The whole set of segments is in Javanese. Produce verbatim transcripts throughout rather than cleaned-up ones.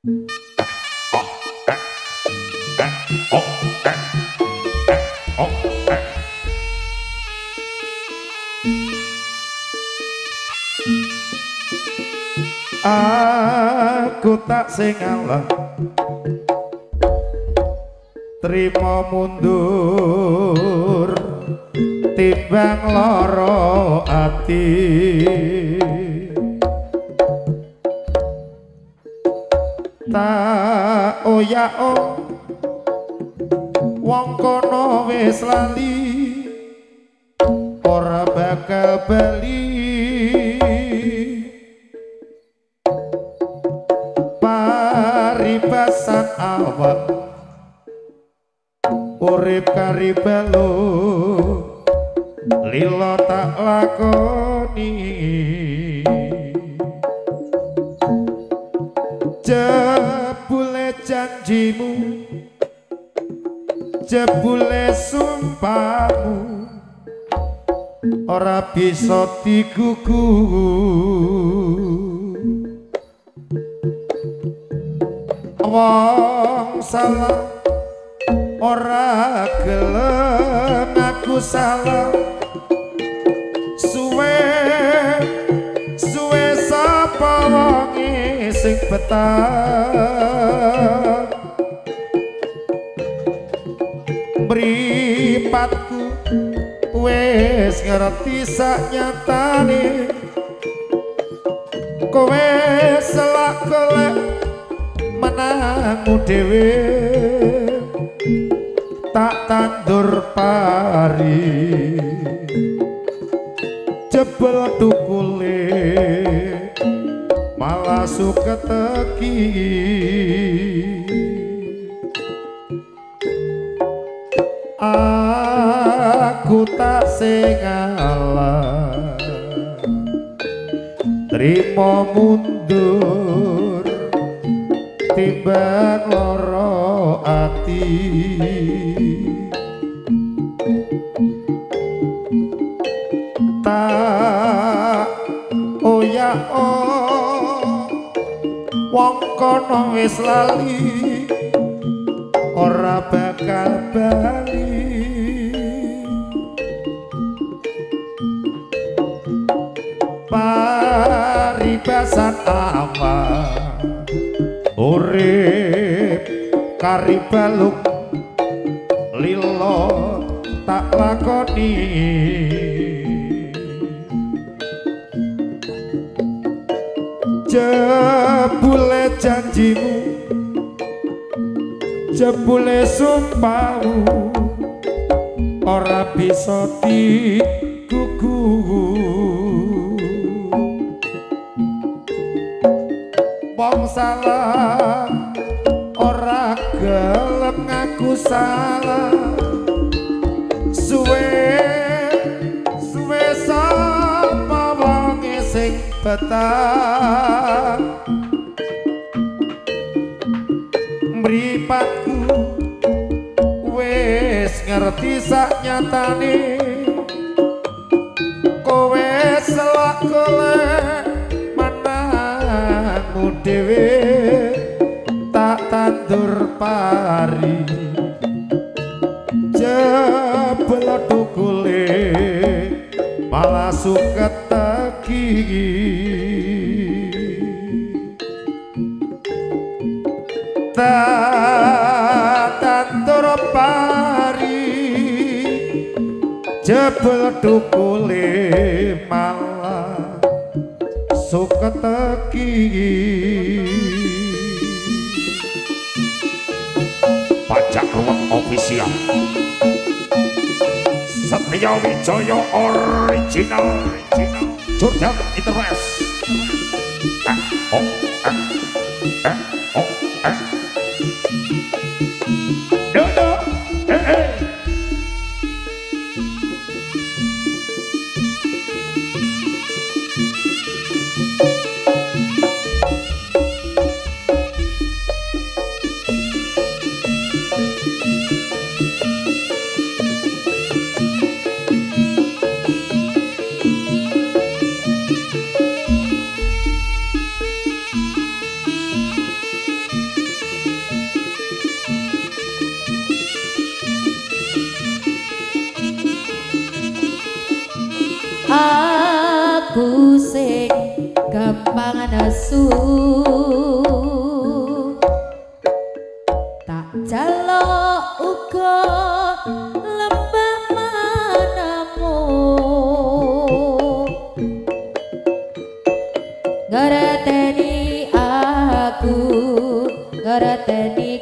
Oh, eh, eh, oh, eh, eh, oh, eh. Aku tak singalah trimo mundur timbang loro ati tak oyao wong kono wis lali ora bakal bali paribasan awak urip karibalo lilo tak lakoni jebule janjimu jebule sumpahmu ora bisa digugu wong salah ora gelem aku salah suwe suwe sapa wonge sing betah mripatku wis ngerti sak nyatane kowe selak golek menangmu dhewe tak tandur pari jebel tukule malah suket teki aku tak sengalah trimo mundur timbang loro ati tak oya oh wong kono wis lali ora bakal bali paribasan awak urip karibaluk lilo tak lakoni jebule janjimu jebule sumpahmu ora bisa digugu wong salah ora gelem ngaku salah suwe suwe sapa wonge sing betah mripatku wis ngerti sak nyatane kowe selak golek manangmu dhewe tak tandur pari jebel tukule malah suket teki tak tandur pari jebel tukule malah suket teki pajak ruang ofisial Satya Wijaya original Jordan Interest eh oh eh eh oh eh dodo eh eh aku sing gampang nesu tak jaluk uga lembah manamu ngerteni aku ngerteni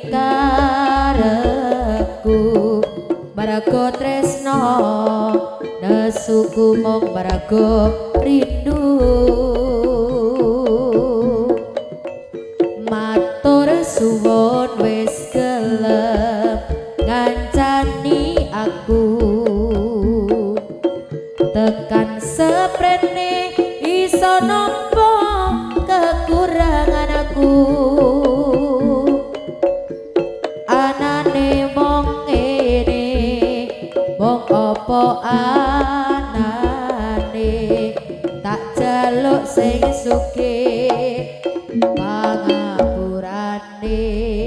karepku marga tresno nesuku mung marga rindu matur suwun wis gelem ngancani aku tekan seprene iso nampa kekurangan aku anane mong ngene mong apa anane tak jaluk sing sugih pangapurane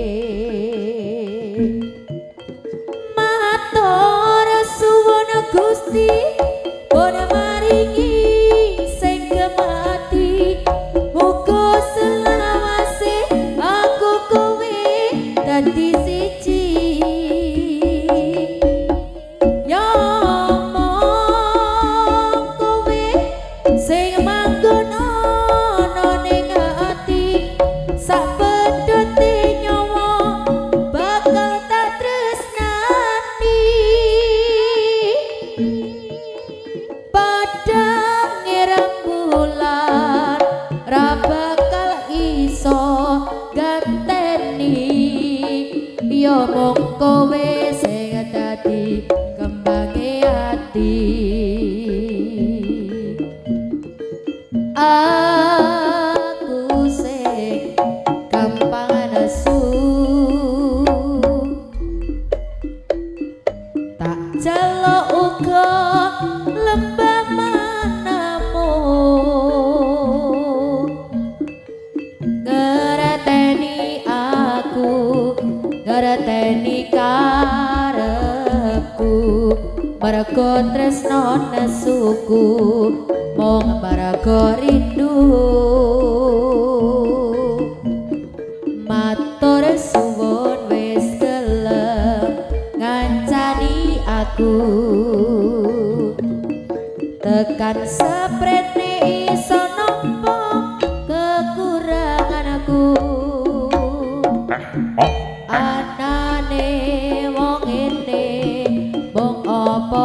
matur suwun Gusti pun maringi sing gemati muga selawase aku kowe dadi siji ya mong kowe sing manggon ana ning ati sak pedhote nyawa bakal tak tresnani padang rembulan ra bakal iso ganteni ya mung kowe sing dadi kembange ati aku sing gampang nesu tak jaluk uga lembah manamu ngerteni aku ngerteni karepku marga tresno nesuku mung marga rindu matur suwun wis gelem ngancani aku tekan seprene iso nampa kekurangan aku anane wong ngene mung apa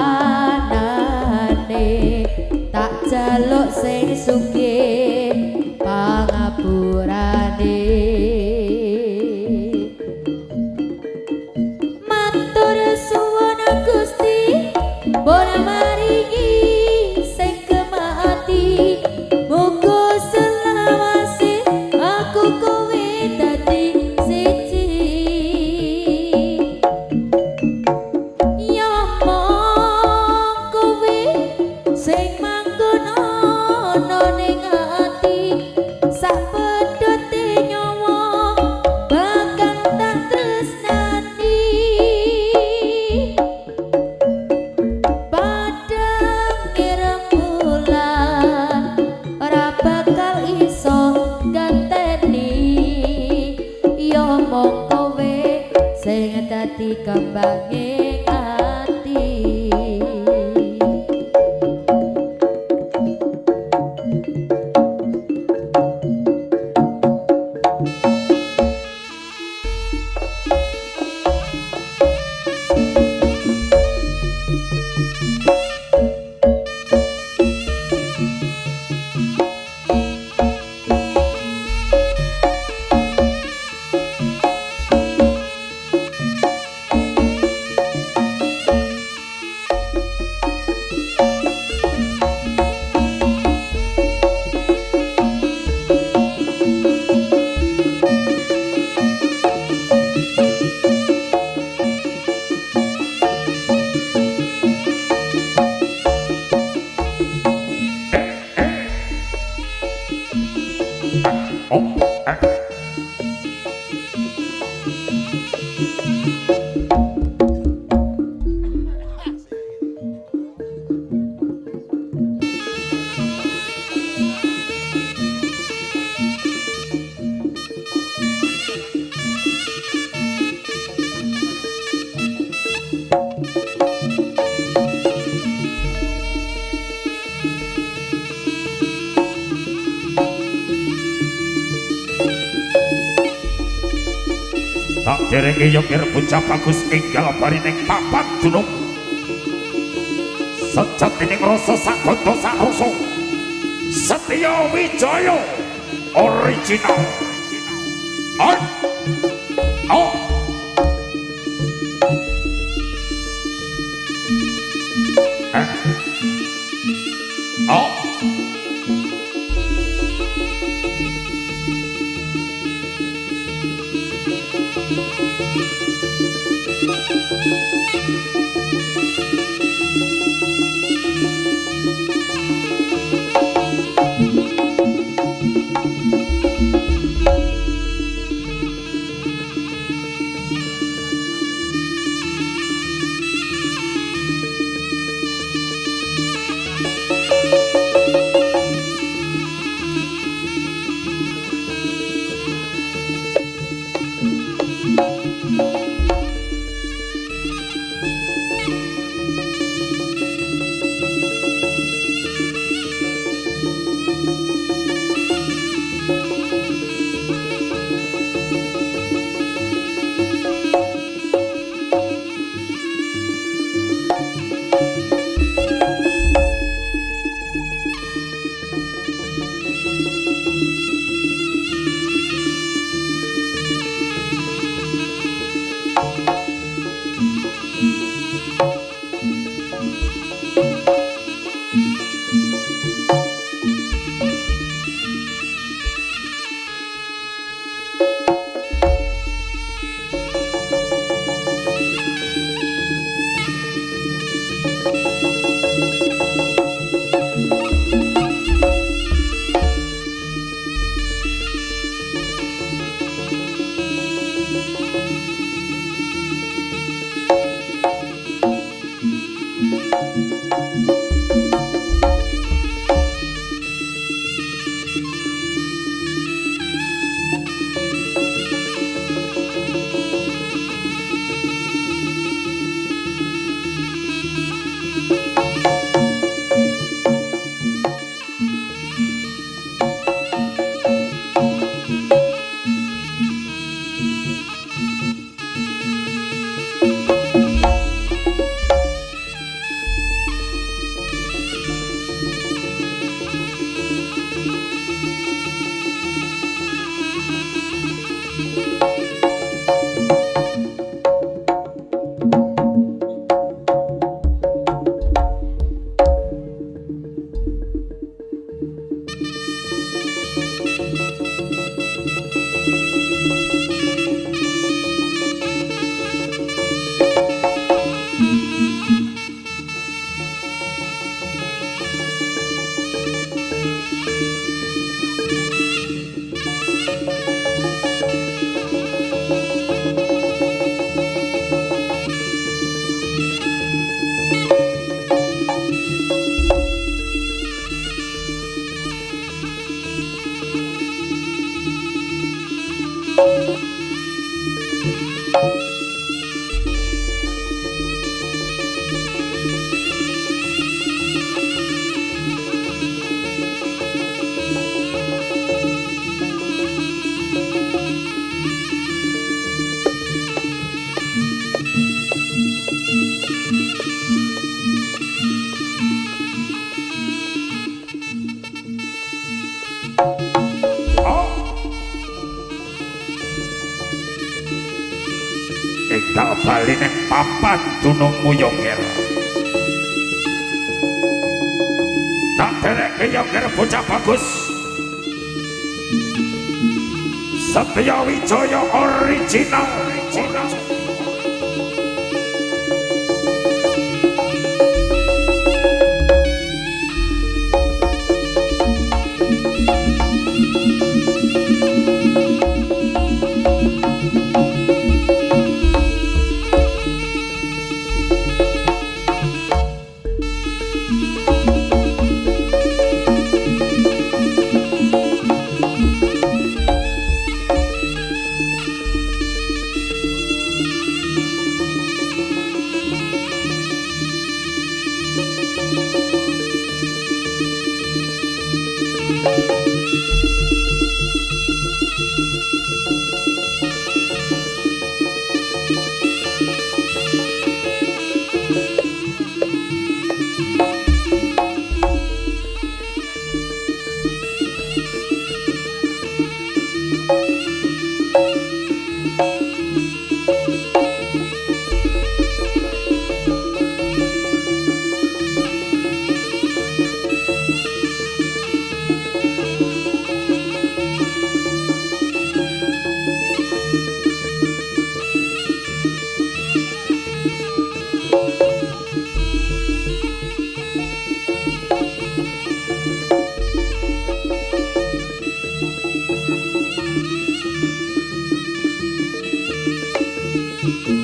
anane tak jaluk sing sugih pangapurane matur suwun Gusti pun maringi sing gemati muga selawase aku kowe dadi siji ya mong kowe sing manggon ana ning ati sak pedhote nyawa bakal tak tresnani padang rembulan ora bakal iso ganteni ya mong kowe sing dadi kembange ati tak derenge Yogir bocah bagus enggal barining papan gunung sejatining rasa sagondo sakroso Setya Wijaya original on oh eh oh enggal balining papan dunungmu Yogir tak dereke Yogir bocah bagus Setya Wijaya original original Thank you.